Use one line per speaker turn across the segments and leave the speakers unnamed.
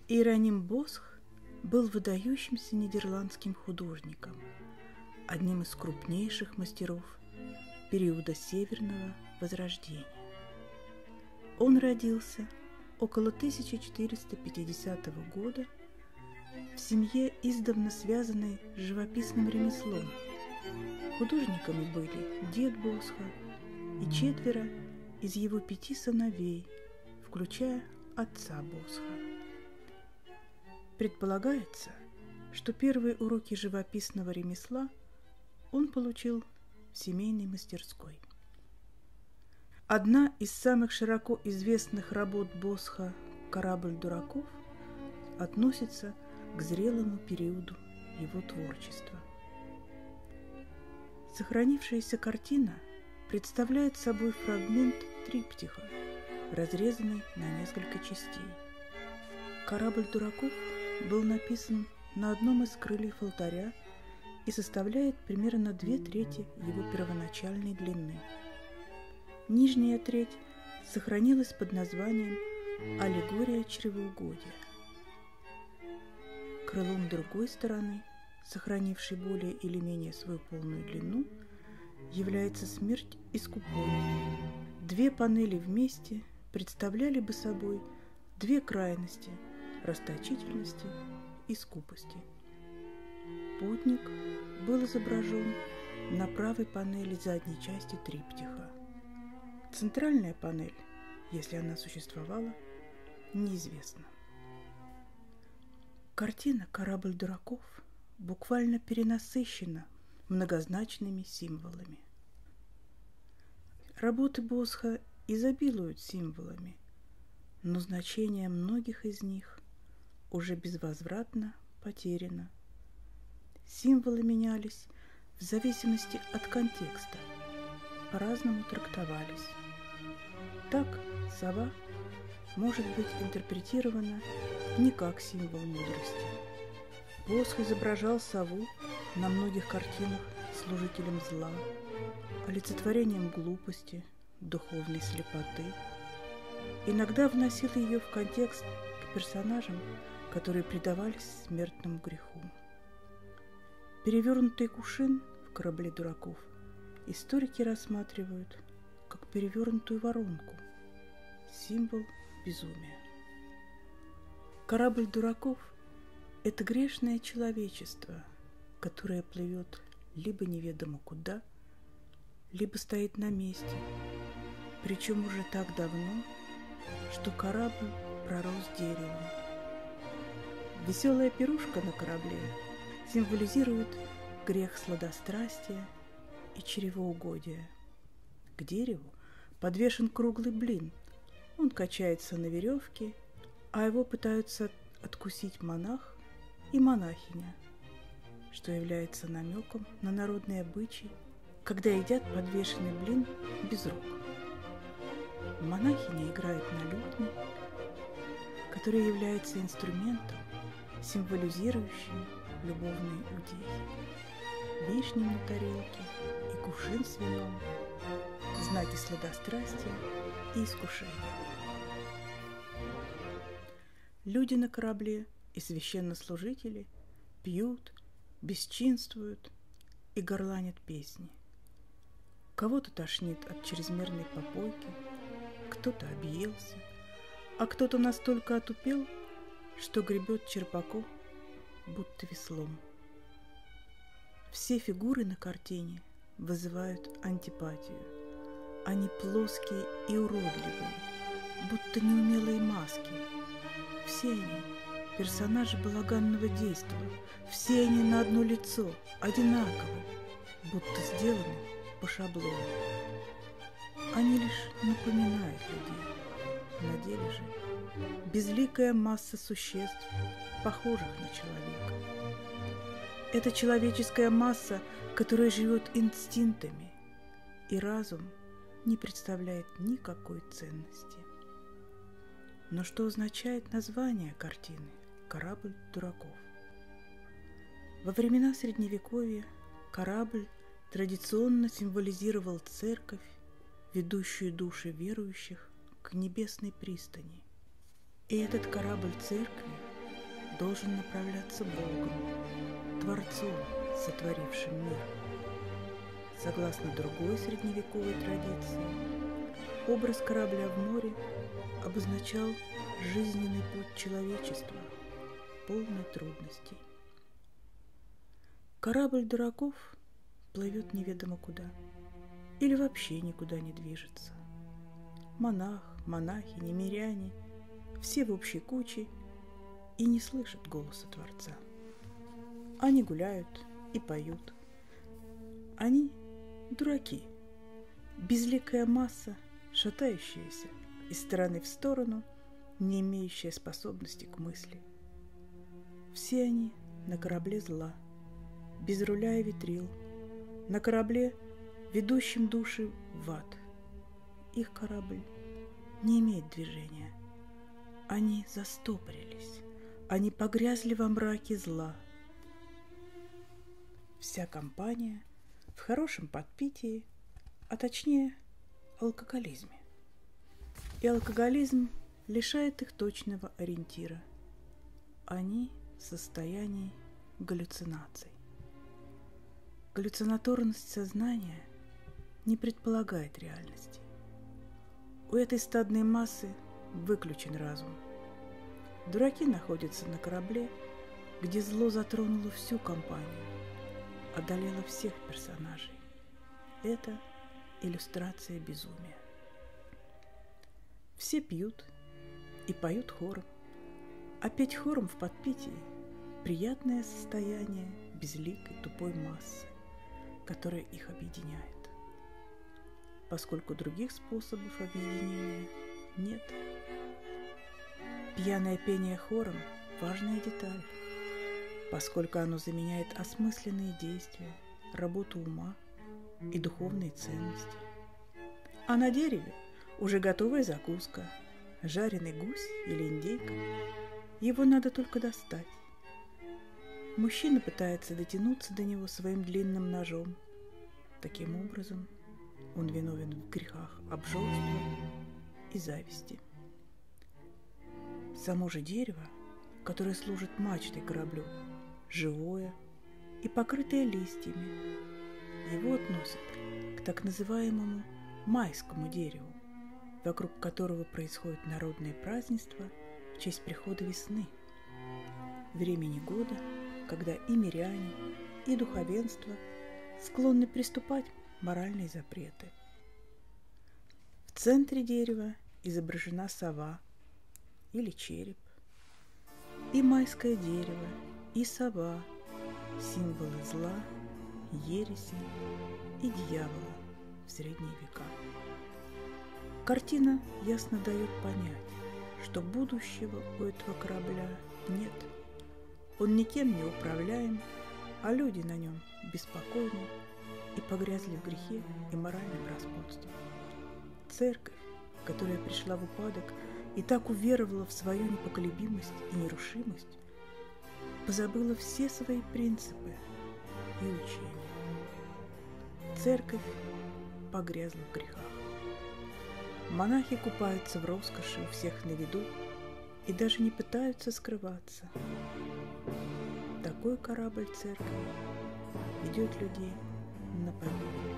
Иероним Босх был выдающимся нидерландским художником, одним из крупнейших мастеров периода Северного Возрождения. Он родился около 1450 года в семье, издавна связанной с живописным ремеслом. Художниками были дед Босха и 4 из его 5 сыновей, включая отца Босха. Предполагается, что первые уроки живописного ремесла он получил в семейной мастерской. Одна из самых широко известных работ Босха «Корабль дураков» относится к зрелому периоду его творчества. Сохранившаяся картина представляет собой фрагмент триптиха, разрезанный на несколько частей. «Корабль дураков» был написан на одном из крыльев алтаря и составляет примерно 2/3 его первоначальной длины. Нижняя треть сохранилась под названием «Аллегория чревоугодия». Крылом другой стороны, сохранившей более или менее свою полную длину, является смерть искупленной. 2 панели вместе представляли бы собой 2 крайности расточительности и скупости. Путник был изображен на правой панели задней части триптиха. Центральная панель, если она существовала, неизвестна. Картина «Корабль дураков» буквально перенасыщена многозначными символами. Работы Босха изобилуют символами, но значение многих из них уже безвозвратно потеряно. Символы менялись в зависимости от контекста, по-разному трактовались. Так сова может быть интерпретирована не как символ мудрости. Босх изображал сову на многих картинах служителем зла, олицетворением глупости, духовной слепоты. Иногда вносил ее в контекст к персонажам, которые предавались смертному греху. Перевернутый кувшин в «Корабле дураков» историки рассматривают как перевернутую воронку, символ безумия. Корабль дураков – это грешное человечество, которое плывет либо неведомо куда, либо стоит на месте, причем уже так давно, что корабль пророс деревом. Веселая пирушка на корабле символизирует грех сладострастия и чревоугодия. К дереву подвешен круглый блин. Он качается на веревке, а его пытаются откусить монах и монахиня, что является намеком на народный обычай, когда едят подвешенный блин без рук. Монахиня играет на лютне, который является инструментом, символизирующим любовные удели. Вишни на тарелке и кувшин с вином – знаки сладострастия и искушения. Люди на корабле и священнослужители пьют, бесчинствуют и горланят песни. Кого-то тошнит от чрезмерной попойки, кто-то объелся, а кто-то настолько отупел, что гребет черпаком, будто веслом. Все фигуры на картине вызывают антипатию. Они плоские и уродливые, будто неумелые маски. Все они – персонажи балаганного действа, все они на одно лицо, одинаковы, будто сделаны по шаблону. Они лишь напоминают людей. На деле же безликая масса существ, похожих на человека. Это человеческая масса, которая живет инстинктами, и разум не представляет никакой ценности. Но что означает название картины «Корабль дураков»? Во времена Средневековья корабль традиционно символизировал церковь, ведущую души верующих к небесной пристани. И этот корабль церкви должен направляться Богом, Творцом, сотворившим мир. Согласно другой средневековой традиции, образ корабля в море обозначал жизненный путь человечества, полный трудностей. Корабль дураков плывет неведомо куда или вообще никуда не движется. Монах, монахини, миряне – все в общей куче и не слышат голоса Творца. Они гуляют и поют. Они – дураки, безликая масса, шатающаяся из стороны в сторону, не имеющая способности к мысли. Все они на корабле зла, без руля и ветрил, на корабле, ведущем души в ад. Их корабль не имеет движения. Они застопорились, они погрязли во мраке зла. Вся компания в хорошем подпитии, а точнее алкоголизме. И алкоголизм лишает их точного ориентира. Они в состоянии галлюцинаций. Галлюцинаторность сознания не предполагает реальности. У этой стадной массы выключен разум. Дураки находятся на корабле, где зло затронуло всю компанию, одолело всех персонажей. Это иллюстрация безумия. Все пьют и поют хором, а петь хором в подпитии – приятное состояние безликой тупой массы, которая их объединяет. Поскольку других способов объединения нет. Пьяное пение хором – важная деталь, поскольку оно заменяет осмысленные действия, работу ума и духовные ценности. А на дереве уже готовая закуска, жареный гусь или индейка. Его надо только достать. Мужчина пытается дотянуться до него своим длинным ножом. Таким образом, он виновен в грехах обжорства и зависти. Само же дерево, которое служит мачтой кораблю, живое и покрытое листьями, его относят к так называемому майскому дереву, вокруг которого происходит народное празднество в честь прихода весны, времени года, когда и миряне, и духовенство склонны приступать моральные запреты. В центре дерева изображена сова или череп. И майское дерево, и сова – символы зла, ереси и дьявола в средние века. Картина ясно дает понять, что будущего у этого корабля нет. Он никем не управляем, а люди на нем беспокойны и погрязли в грехе и моральном распутстве. Церковь, которая пришла в упадок и так уверовала в свою непоколебимость и нерушимость, позабыла все свои принципы и учения. Церковь погрязла в грехах. Монахи купаются в роскоши у всех на виду и даже не пытаются скрываться. Такой корабль церкви ведет людей на погибель.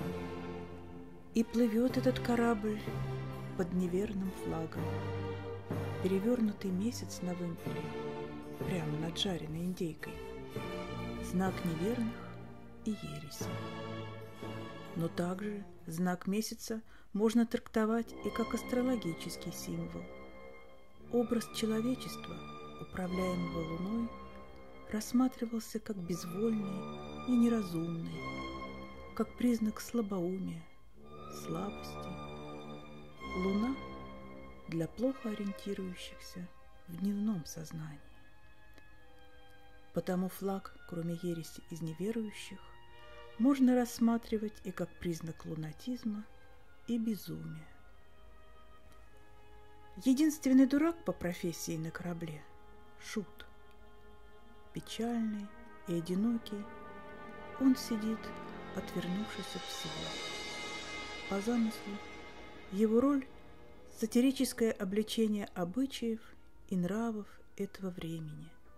И плывет этот корабль под неверным флагом. Перевернутый месяц на вымпеле, прямо над жареной индейкой. Знак неверных и ереси. Но также знак месяца можно трактовать и как астрологический символ. Образ человечества, управляемого Луной, рассматривался как безвольный и неразумный, как признак слабоумия, слабости. Луна для плохо ориентирующихся в дневном сознании. Потому флаг, кроме ереси из неверующих, можно рассматривать и как признак лунатизма и безумия. Единственный дурак по профессии на корабле – шут. Печальный и одинокий, он сидит, отвернувшись от всего. По замыслу, его роль – сатирическое обличение обычаев и нравов этого времени,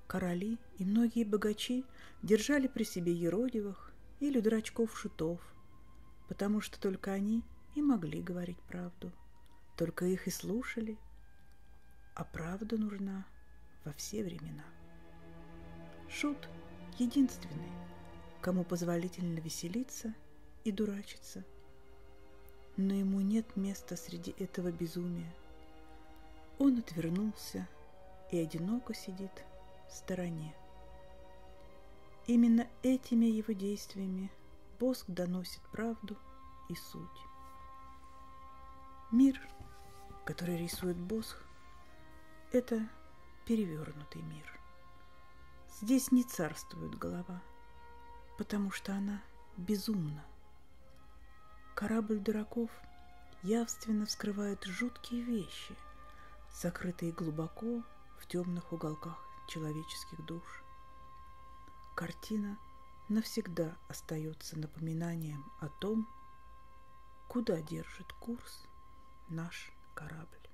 Короли и многие богачи держали при себе юродивых или дурачков-шутов, потому что только они и могли говорить правду, только их и слушали, а правда нужна во все времена. Шут единственный, кому позволительно веселиться и дурачиться, но ему нет места среди этого безумия. Он отвернулся и одиноко сидит в стороне. Именно этими его действиями Босх доносит правду и суть. Мир, который рисует Босх, это перевернутый мир. Здесь не царствует голова, потому что она безумна. Корабль дураков явственно вскрывает жуткие вещи, сокрытые глубоко в темных уголках человеческих душ. Картина навсегда остается напоминанием о том, куда держит курс наш корабль.